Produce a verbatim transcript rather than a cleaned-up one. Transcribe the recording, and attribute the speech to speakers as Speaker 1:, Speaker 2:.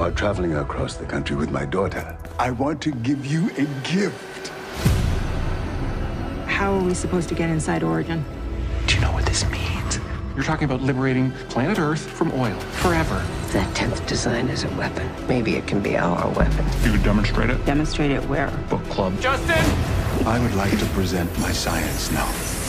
Speaker 1: While traveling across the country with my daughter, I want to give you a gift.
Speaker 2: How are we supposed to get inside Oregon?
Speaker 3: Do you know what this means? You're talking about liberating planet Earth from oil forever.
Speaker 4: That tenth design is a weapon. Maybe it can be our weapon.
Speaker 3: You could demonstrate it.
Speaker 2: Demonstrate it where?
Speaker 3: Book club.
Speaker 1: I would like to present my science now.